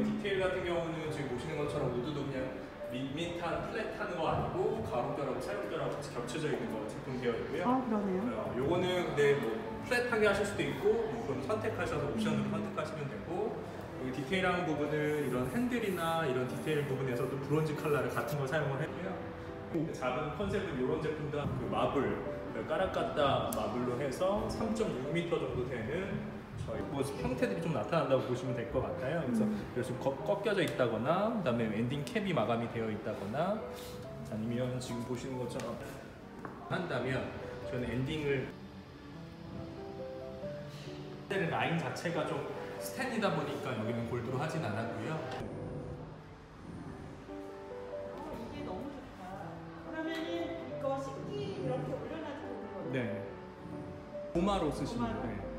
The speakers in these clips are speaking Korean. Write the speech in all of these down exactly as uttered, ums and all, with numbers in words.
디테일 같은 경우는 지금 보시는 것처럼 우드도 그냥 밋밋한 플랫한 거 아니고 가로뼈라고 사용뼈라고 같이 겹쳐져 있는 거 제품 계열이고요. 아, 그러네요. 어, 요거는 근데 뭐 플랫하게 하실 수도 있고 뭐 그럼 선택하셔서 옵션으로 선택하시면 되고, 여기 디테일한 부분은 이런 핸들이나 이런 디테일 부분에서도 브론즈 컬러를 같은 걸 사용을 했고요. 작은 컨셉은 이런 제품도 그 마블 까라까따 마블로 해서 삼 점 육 미터 정도 되는 저희 뭐 형태들이 좀 나타난다고 보시면 될 것 같아요. 그래서 음. 이렇게 좀 꺾, 꺾여져 있다거나, 그다음에 엔딩 캡이 마감이 되어 있다거나, 아니면 지금 보시는 것처럼 한다면 저는 엔딩을 라인 자체가 좀 스텐이다 보니까 여기는 골드로 하진 않았고요. 이게 너무 좋다. 그러면은 이거 식기 이렇게 올려놔도 되는 거예요? 네. 고마로 쓰시면 돼요. 네.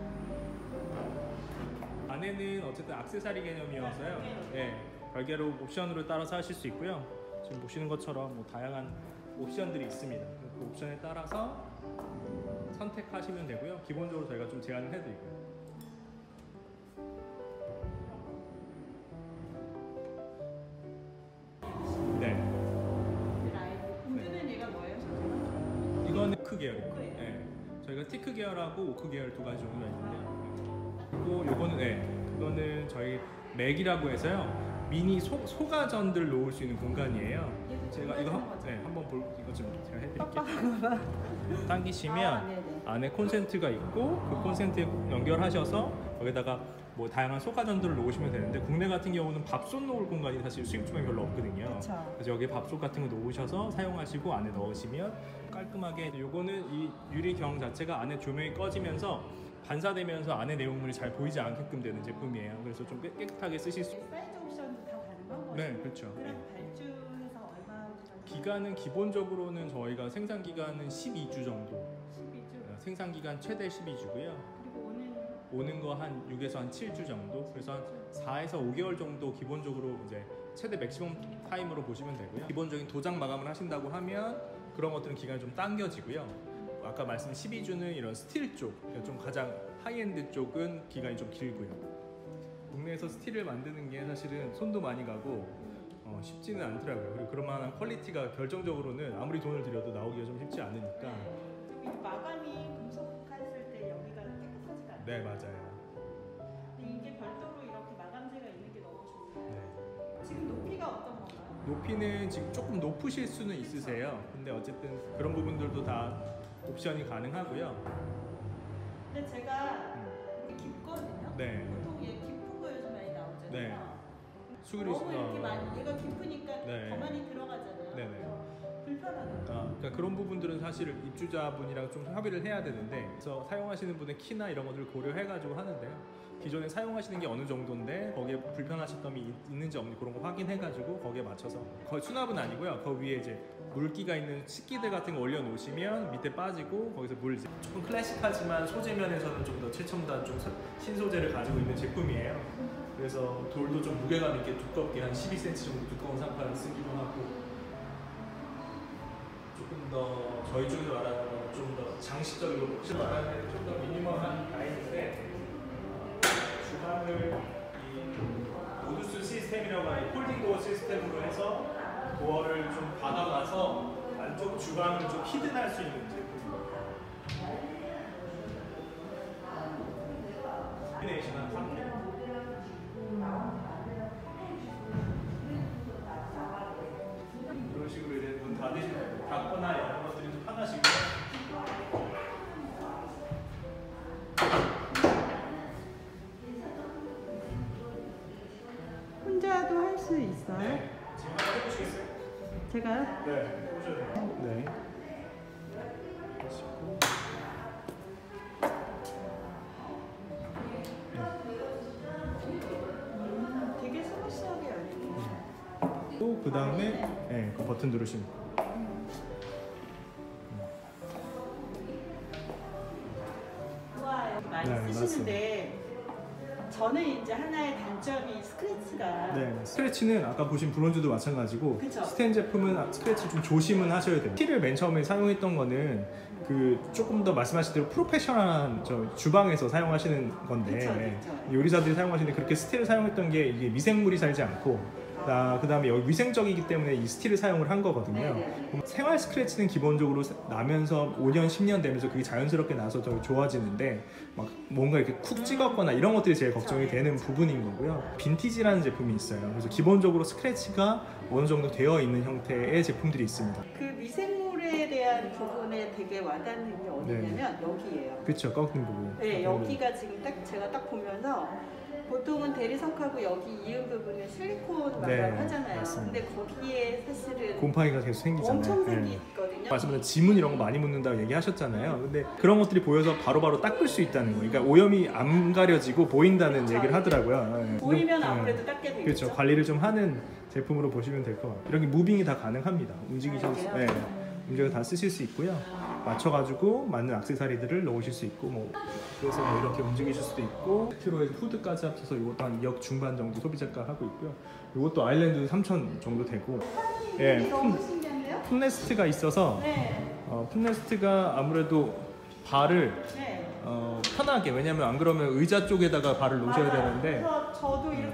안에는 어쨌든 액세서리 개념이어서요. 네, 별개로 옵션으로 따라서 하실 수 있고요. 지금 보시는 것처럼 뭐 다양한 옵션들이 있습니다. 그 옵션에 따라서 선택하시면 되고요. 기본적으로 저희가 좀 제안을 해드리고요. 네. 우드는 얘가 뭐예요? 이거는 오크 계열이에요. 네. 저희가 티크 계열하고 오크 계열 두 가지 종류가 있는데요. 그리고 요거는 네, 그거는 저희 맥이라고 해서요. 미니 소, 소가전들 놓을 수 있는 공간이에요. 제가 이거 한, 네, 한번 볼 이거 좀 제가 해드릴게요. 당기시면 아, 안에 콘센트가 있고 그 콘센트에 연결하셔서 거기다가 뭐 다양한 소가전들을 놓으시면 되는데, 국내 같은 경우는 밥솥 놓을 공간이 사실 수입주에 별로 없거든요. 그쵸. 그래서 여기 밥솥 같은 거 놓으셔서 사용하시고 안에 넣으시면 깔끔하게, 요거는 이 유리경 자체가 안에 조명이 꺼지면서 반사되면서 안에 내용물이 잘 보이지 않게끔 되는 제품이에요. 그래서 좀 깨, 깨끗하게 쓰실 수. 사이즈 옵션도 다 가능한 거죠? 네, 그렇죠. 그럼 발주해서 얼마? 기간은 기본적으로는 저희가 생산 기간은 십이 주 정도. 십이 주. 생산 기간 최대 십이 주고요. 그리고 오는 오는 거 한 육에서 한 칠 주 정도. 그래서 한 사에서 오 개월 정도 기본적으로 이제 최대 맥시멈 타임으로 보시면 되고요. 기본적인 도장 마감을 하신다고 하면 그런 것들은 기간이 좀 당겨지고요. 아까 말씀 십이 주는 이런 스틸 쪽, 그러니까 좀 가장 하이엔드 쪽은 기간이 좀 길고요. 국내에서 스틸을 만드는 게 사실은 손도 많이 가고 어, 쉽지는 않더라고요. 그리고 그런 만한 퀄리티가 결정적으로는 아무리 돈을 들여도 나오기가 좀 쉽지 않으니까. 좀 마감이 금속했을 때 여기가 깨끗하지가 않아요. 네, 맞아요. 근데 이게 별도로 이렇게 마감재가 있는 게 너무 좋네요. 네. 지금 높이가 어떤 건가요? 높이는 지금 조금 높으실 수는 있으세요. 근데 어쨌든 그런 부분들도 다 옵션이 가능하고요. 근데 제가 음. 이게 깊거든요. 네. 보통 얘 깊은 거 요즘 많이 나오잖아요. 네. 수그리 너무 이렇게 어. 많이 얘가 깊으니까 네. 더 많이 들어가잖아요. 네네. 그래서 불편하더라고요. 아, 그러니까 그런 부분들은 사실 입주자분이랑 좀 협의를 해야 되는데, 그래서 사용하시는 분의 키나 이런 것들을 고려해가지고 하는데요. 기존에 사용하시는 게 어느 정도인데 거기에 불편하신 점이 있는지 없는지 그런 거 확인해가지고 거기에 맞춰서, 거의 수납은 아니고요. 그 위에 이제 물기가 있는 식기들 같은 거 올려놓으시면 밑에 빠지고 거기서 물 이제 조금 클래식하지만 소재면에서는 좀 더 최첨단 좀 신소재를 가지고 있는 제품이에요. 그래서 돌도 좀 무게감 있게 두껍게 한 십이 센티미터 정도 두꺼운 상판을 쓰기도 하고, 조금 더 저희 쪽에서 말하는 좀 더 장식적으로 혹시 말하는 좀 더 미니멀한 라인인데, 주방을 이 모두스 시스템이라고 하는 폴딩 도어 시스템으로 해서 도어를 좀 박아놔서 안쪽 주방을 좀 히든할 수 있는 제품입니다. 코디네이션한 상태. 이런 식으로 이제 문 닫으시면 닫거나 이런 것들이 좀 편하시고요. 혼자도 할 수 있어요? 네. 지금 한번 해보시겠어요? 제가요? 네, 해보셔도 돼요. 네. 하시고. 음, 되게 스무스하게 열리네요. 또 그 다음에 네, 그 버튼 누르시면 돼요. 우와, 여기 많이 네, 쓰시는데 저는 이제 하나의 단점이 스크래치가 네, 스크래치는 아까 보신 브론즈도 마찬가지고 그쵸? 스텐 제품은 스크래치 좀 조심은 하셔야 돼요. 티를 맨 처음에 사용했던 거는 그 조금 더 말씀하신 대로 프로페셔널한 저 주방에서 사용하시는 건데 그쵸, 그쵸. 요리사들이 사용하시는데 그렇게 스틸을 사용했던 게 이게 미생물이 살지 않고 아, 그 다음에 여기 위생적이기 때문에 이 스틸을 사용을 한 거거든요. 네네. 그럼 생활 스크래치는 기본적으로 나면서 오 년, 십 년 되면서 그게 자연스럽게 나서 더 좋아지는데 막 뭔가 이렇게 쿡 찍었거나 이런 것들이 제일 걱정이 되는 부분인 거고요. 빈티지라는 제품이 있어요. 그래서 기본적으로 스크래치가 어느 정도 되어 있는 형태의 제품들이 있습니다. 그 미생물에 대한 부분에 되게 와닿는 게 어디냐면 여기예요. 그렇죠, 꺾는 부분. 네, 여기가 지금 딱 제가 딱 보면서 보통은 대리석하고 여기 이음 부분에 실리콘 마감을 네, 하잖아요. 맞습니다. 근데 거기에 사실은 곰팡이가 계속 생기잖아요. 엄청 네. 생기거든요. 말씀하신 지문 이런 거 많이 묻는다고 얘기하셨잖아요. 근데 그런 것들이 보여서 바로바로 닦을 수 있다는 거예요. 그러니까 오염이 안 가려지고 보인다는 그렇죠. 얘기를 하더라고요. 네. 보이면 네. 아무래도 닦게 되겠죠. 그렇죠. 관리를 좀 하는 제품으로 보시면 될 것 같아요. 이렇게 무빙이 다 가능합니다. 움직이셔서 아, 네. 움직여 다 쓰실 수 있고요. 맞춰가지고 맞는 액세서리들을 넣으실 수 있고 뭐 그래서 뭐 이렇게 움직이실 수도 있고 킬로에서 후드까지 합쳐서 이것도 한 이억 중반 정도 소비자가 하고 있고요. 이것도 아일랜드 삼천 정도 되고 예, 이게 너무 풋, 신기한데요? 풋레스트가 있어서 네, 어, 풋레스트가 아무래도 발을 네. 어, 편하게 왜냐면 안 그러면 의자 쪽에다가 발을 놓으셔야 맞아요. 되는데 그래서 저도 이렇게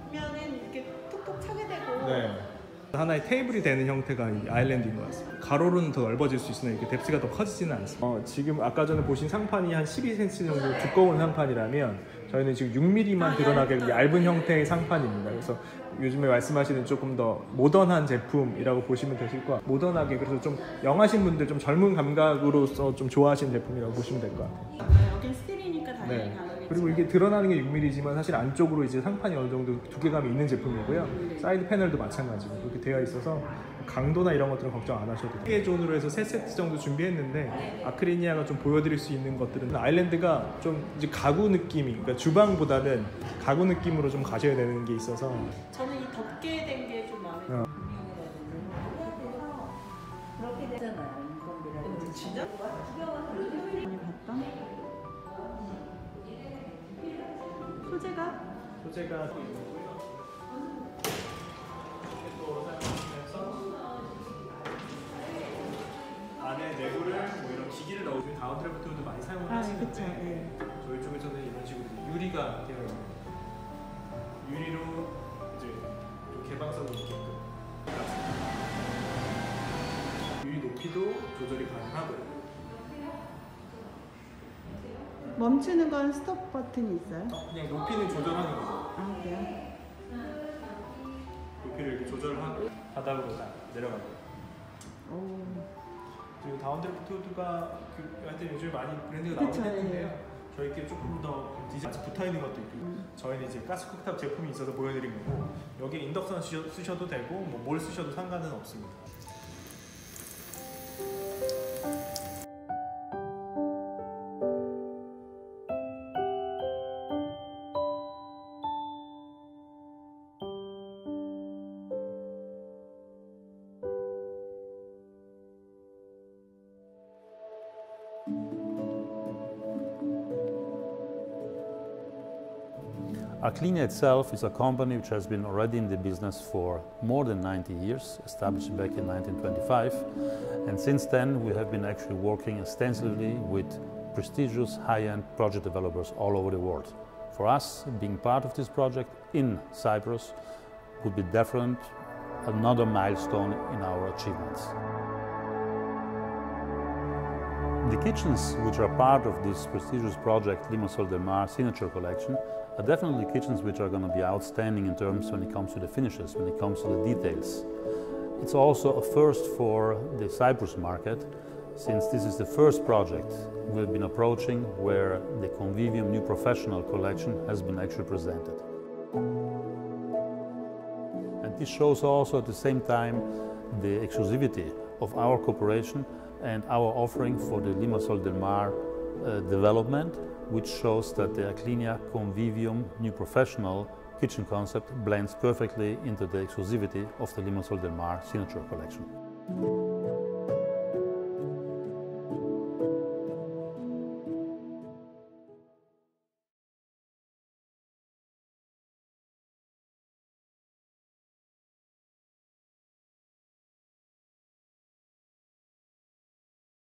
하면은 이렇게 툭툭 차게 되고 네. 하나의 테이블이 되는 형태가 이 아일랜드인 것 같습니다. 가로로는 더 넓어질 수 있으나 이렇게 뎁스가 더 커지지는 않습니다. 어, 지금 아까 전에 보신 상판이 한 십이 센티미터 정도 두꺼운 상판이라면 저희는 지금 육 밀리미터만 드러나게 얇은 형태의 상판입니다. 그래서 요즘에 말씀하시는 조금 더 모던한 제품이라고 보시면 되실 것 같아요. 모던하게 그래서 좀 영하신 분들 좀 젊은 감각으로서 좀 좋아하시는 제품이라고 보시면 될 것 같아요. 아, 여긴 스틸이니까 당연히 네. 가능하겠지만 그리고 이게 드러나는 게 육 밀리미터지만 사실 안쪽으로 이제 상판이 어느 정도 두께감이 있는 제품이고요. 사이드 패널도 마찬가지고 그렇게 되어 있어서 강도나 이런 것들은 걱정 안 하셔도 돼요. 세 개 존으로 해서 세 세트 정도 준비했는데 아크리니아가 좀 보여드릴 수 있는 것들은 아일랜드가 좀 이제 가구 느낌이 그러니까 주방보다는 가구 느낌으로 좀 가셔야 되는 게 있어서 저는 이 덮게 된 게 좀 마음에 들어요. 어. 그렇게 되잖아요. 인건비라든지. 진짜? 많이 봤다. 소재가 소재가 또 있고요. 또 사용하시면서 안에 내부를 뭐 이런 기기를 넣어주는 다운트래프트도 많이 사용을 아, 하시는데 그쵸, 네. 저희 쪽에서는 이런 식으로 유리가 되어 있는 유리로 이제 좀 개방성이 있게끔 유리 높이도 조절이 가능하고요. 멈추는 건 스톱 버튼이 있어요? 어, 그냥 높이는 조절하는 거죠. 아, 그래요? 높이를 이렇게 조절하고 바닥으로 다 내려가고. 오. 그리고 다운드래프트가 그 하여튼 요즘 많이 브랜드가 그쵸, 나오긴 했는데요. 예. 저희께 조금 더 디자인 같이 붙어 있는 것도 있고 음. 저희는 이제 가스 쿡탑 제품이 있어서 보여드린 거고 여기 인덕션 쓰셔, 쓰셔도 되고 뭐 뭘 쓰셔도 상관은 없습니다. Arclinia itself is a company which has been already in the business for more than ninety years, established back in nineteen twenty-five. And since then, we have been actually working extensively with prestigious high-end project developers all over the world. For us, being part of this project in Cyprus would be definitely another milestone in our achievements. The kitchens which are part of this prestigious project, Limassol Del Mar Signature Collection, are definitely kitchens which are going to be outstanding in terms when it comes to the finishes, when it comes to the details. It's also a first for the Cyprus market, since this is the first project we've been approaching where the Convivium New Professional Collection has been actually presented. And this shows also at the same time the exclusivity of our cooperation and our offering for the Limassol Del Mar uh, development, which shows that the Arclinia Convivium New Professional kitchen concept blends perfectly into the exclusivity of the Limassol Del Mar Signature Collection.